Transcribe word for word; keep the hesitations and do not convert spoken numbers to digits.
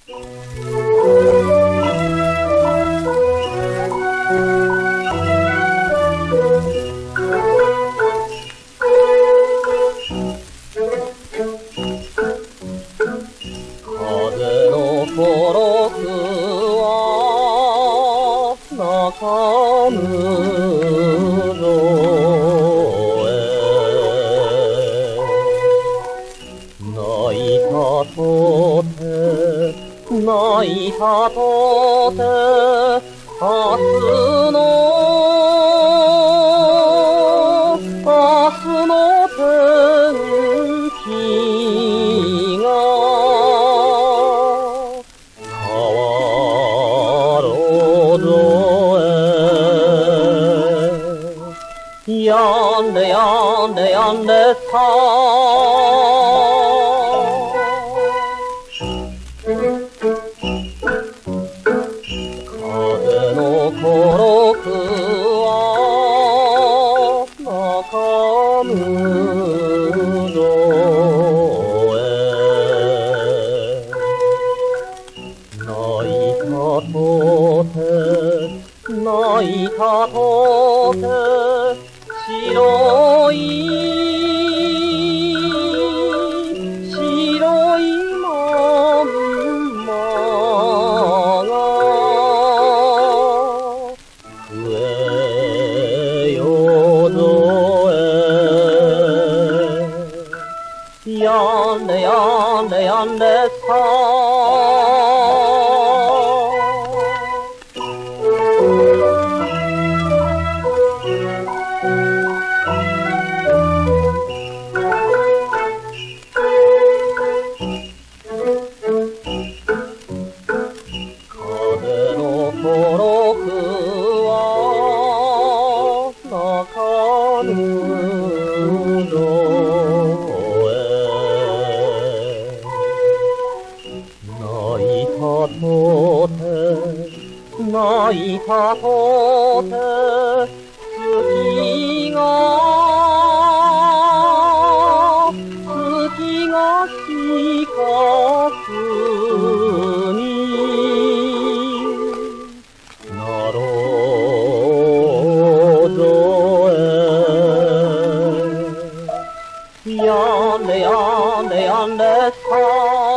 風のころくは鳴かぬぞえ泣いたとて泣いたとて明日の明日の天気が変わろうぞえやんでやんでやんでさ風のころくは鳴かぬぞえ泣いたとて泣いたとて白い白いまんまが増えよぞえやんでやんでやんでさ風のころくは鳴かぬぞえ泣いたとて泣いたとて月が月が近くになろうぞえやんでやんでやんでさ